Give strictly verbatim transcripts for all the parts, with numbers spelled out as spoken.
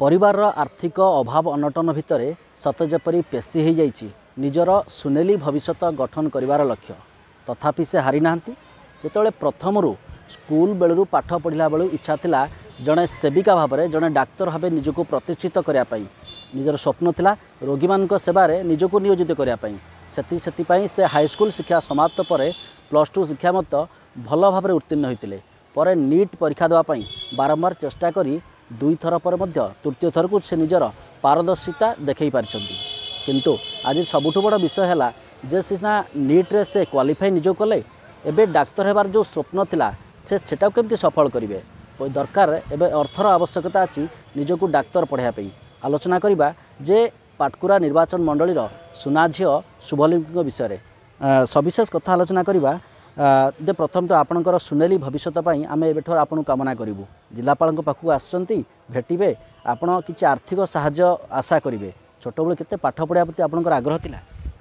परिवार आर्थिक अभाव अनटन भितर सत जेपरी पेशी हो जाइए निजर सुनेली भविष्य गठन करिवार लक्ष्य तथापि से हारी नांती। जेतबेले प्रथमरू स्कूल बेलू पाठ पढ़ला बेलू इच्छा थिला जड़े सेविका भाव में जड़े डाक्तर भाव निजक प्रतिष्ठित करने निजर स्वप्न थिला रोगी मान सेवारे निजक नियोजित करने से से हाईस्कूल शिक्षा समाप्त पर प्लस टू शिक्षा मत भल भाव में उत्तीर्ण होते पर नीट परीक्षा देवाई बारंबार चेष्टा करी दुई थर पर तृतीय थर को से निजर पारदर्शिता देखई पारिछंती। किंतु आज सबुठ बड़ विषय है जे सीना नीट्रे से क्वालिफाई निज कले एवं डाक्तर होबार जो स्वप्न थिला से सेटा केमती सफल करेंगे दरकार एवं अर्थर आवश्यकता अच्छी निजक डाक्तर पढ़ाई आलोचना करवा जे पाटकुरा निर्वाचन मंडलीर सुना झील शुभलिंग विषय सविशेष कथा आलोचना करवा। जे प्रथम तो आपणकर सुनेली भविष्य आम एठर आपन कामना करूँ जिलापाल पाखक आसुँच भेटे आपण कि आर्थिक साहाय्य आशा करेंगे छोट बेलू केते पाठ पढ़ा प्रति आपणकर आग्रह थिला?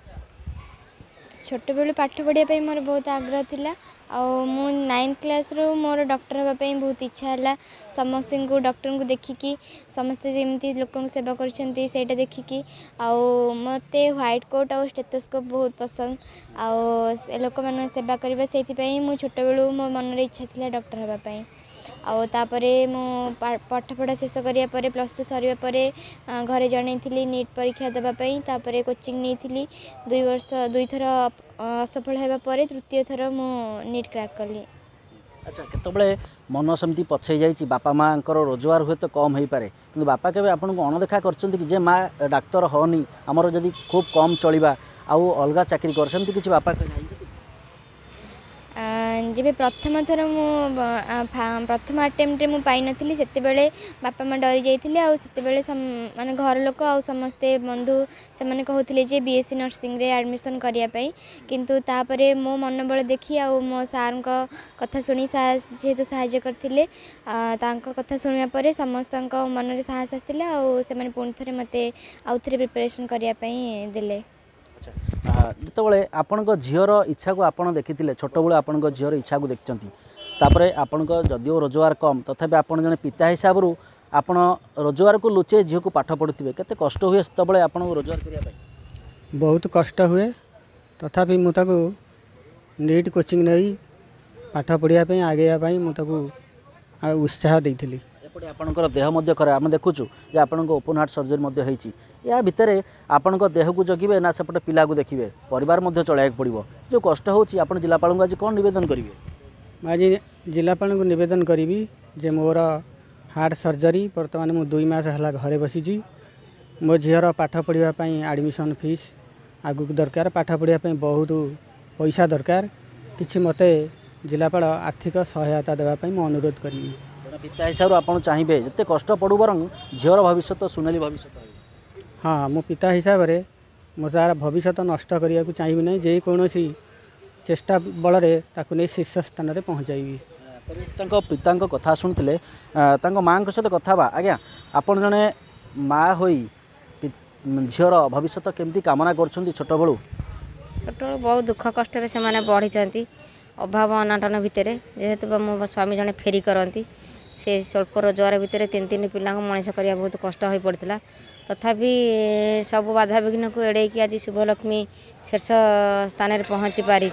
छोट बेलू पाठ पढ़ाई मोर बहुत आग्रह थिला आउ मु नाइन्थ क्लास रो मोर डॉक्टर होगापी बहुत इच्छा है समस्त को डॉक्टर को देखिकी समस्ते जमी लोक सेवा करटा देखिकी आउ मते व्हाइट कोट और स्टेथोस्कोप बहुत पसंद आउ लोक मान सेवा करवा से मु छोट बेलू मो मन इच्छा थी डॉक्टर होगापी आउ तापरे मु पाठ पढ़ा शेष करिया परे प्लस टू सरिया परे घरे जणैथिली नीट परीक्षा देवाई तापरे कोचिंग नहीं दुई वर्ष दुई थर असफल होगा पर तृतीय थर मु नीट क्रैक कली। अच्छा केतबले मन सेमती पछे जाइए बापा माँ रोजगार हुए तो कम हो पारे कि बापा के आपन को अणदेखा कर माँ डाक्तर होनी आमर जदि खूब कम चलवा आउ अलग चाकरी कर सेमती किछि बापा जब प्रथम थर मु प्रथम अटेम्प्ट मु पाई नथिली सेते बेले बापा माँ डरी जाइथिले आउ सेते बेले माने घर लोक आउ समस्ते बंधु से माने कहउथिले जे बीएससी नर्सिंग रे एडमिशन करिया पई किंतु तापरे मो मनोबल देखी आउ मो सार को कथा सुनी जेहेतु साहाय्य करथिले तांको कथा सुनिया परे समस्त मन रे साहस आसिले आउ से माने पुणी थरे मते आउ थरे प्रिपरेशन करिया पई देले। जितेबाला आपण झीर इच्छा को आपड़ देखी छोट बेलू आपण झीर इच्छा को देखते आपण जदिव रोजगार कम तथापि आपण जने पिता हिसाब रू आपण रोजगार को लुचे झील को पाठ पढ़ुवे केते कष्ट हुए से आपण रोजगार करने बहुत कष्ट हुए तथापि मुझे नीट कोचिंग नहीं पाठ पढ़ाई आगे मुझे उत्साह देती एपटे आपणकर देह मध्य खराब आम देखुचु जे आपण ओपन हार्ट सर्जरी मध्य होईची या भितर आपण देह को जगिबे ना सेपटे पिला को देखिए परिवार मध्य चलाइक पड़ो जो कष्ट होची आपण जिलापाल को आज कौन निवेदन करेंगे? आज जिलापाल को निवेदन करी जे मोर हार्ट सर्जरी बर्तमान मु दुई मास है घरे बसी मो झीर पाठ पढ़ाई एडमिशन फीस आगु दरकार पाठ पढ़ाई बहुत पैसा दरकार किछि मते जिलापाल आर्थिक सहायता देवाई मु अनुरोध करी पिता हिसाब से आप चाहिए जिते कष्ट पड़ू बर झीर भविष्य तो सुनेली भविष्य। हाँ मो पिता हिसाब से मो तार भविष्य नष्ट करने को चाहिए ना जेकोसी चेष्टा बल नहीं शीर्ष स्थान में पहुँचाइबी। पिता कथा शुणुते माँ सहित कथा आज्ञा आप जड़े माँ हो झीर भविष्य केमती कामना कर छोट बड़ू छोट बहुत दुख कष्ट से बढ़ी अभाव अनाटन भितर जेहेतु मो स्वामी जड़े फेरी करती से स्वल्प रोजगार भितर तीन तीन पिला मनीष करने बहुत कष्ट हो पड़ता तथापि सब बाधा विघ्न को एड़े कि आज शुभलक्ष्मी शीर्ष स्थान में पहुँची पारी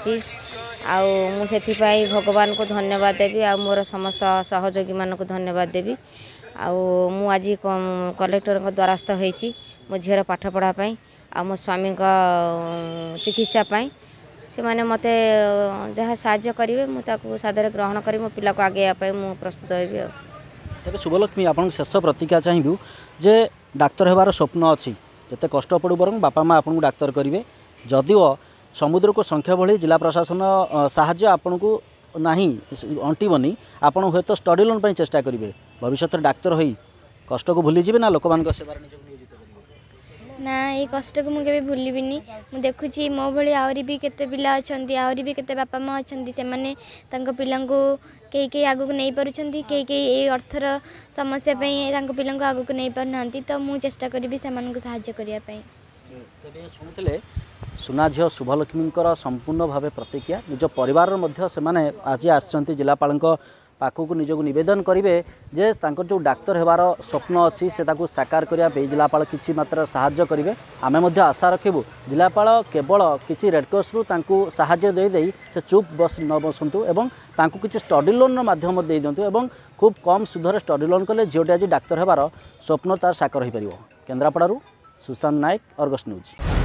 मुझे भगवान को धन्यवाद देवी आ मोर समस्त सहयोगी मान को धन्यवाद देवी आउ आज कलेक्टर द्वारस्थ होती मो झीर पाठ पढ़ाई आ मो स्वामी चिकित्सापी से मैंने मत जहाँ साहाय्य करेंगे मुझे सादर ग्रहण करी मो पिला को आगे मु प्रस्तुत होबी। तेज शुभलक्ष्मी आपन शेष प्रतिज्ञा चाहिए जे डाक्तर होबार स्वप्न अच्छी जिते कष्ट पड़ू बर बापा माँ आपन को डाक्तर करेंगे जदिव समुद्र को संख्या बढ़ी जिला प्रशासन साहाय्य आपन को नहीं अंटबनी आपड़ हे तो स्टडी लोन पर चेष्टा करेंगे भविष्य डाक्तर हो कष्ट को भूली जी ना लोक सेवार निजक नियोजित ना ये कष्ट को मुझे भूलबिनी मु देखुची मो भली आहरी भी केते पिला अछंती आहरी भी केते बापा माँ अछंती से माने तांको पिला को कई कई आगु को नहीं पारुछंती कई कई ए अर्थर समस्या पई तांको पिला को आगु को नहीं पारनांती तो मु चेष्टा करिबी से मानन को सहाय्य करिया पई। तबे सुनथिले सुना झील शुभलक्ष्मी संपूर्ण भाव प्रतिक्रिया निज परिवार मध्य से माने आज आछंती जिलापाल पाखक निजक नवेदन करेंगे जे तांकर जो डाक्तर होबार स्वप्न अच्छी से ताकू साकार करने जिलापाल किसी मात्रा साहाय्य करेंगे। आमे मध्य आशा रखिबू जिलापाल केवल किसी रेडक्रॉस रु तांकू साहाय्य दे दे से चुप बस न बसंतु एवं तांकू किसी स्टडी लोन माध्यम दे दिंतु एवं खूब कम सुधर स्टडी लोन कले झीटी आज डाक्तर होबार स्वप्न तार साकार हो पार। केन्द्रापड़ारू सुशांत नायक, अर्गस न्यूज।